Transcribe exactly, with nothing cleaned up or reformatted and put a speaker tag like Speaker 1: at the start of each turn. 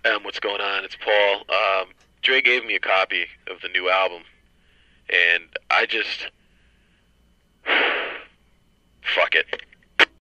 Speaker 1: Um, what's going on? It's Paul. Um, Dre gave me a copy of the new album, and I just fuck it.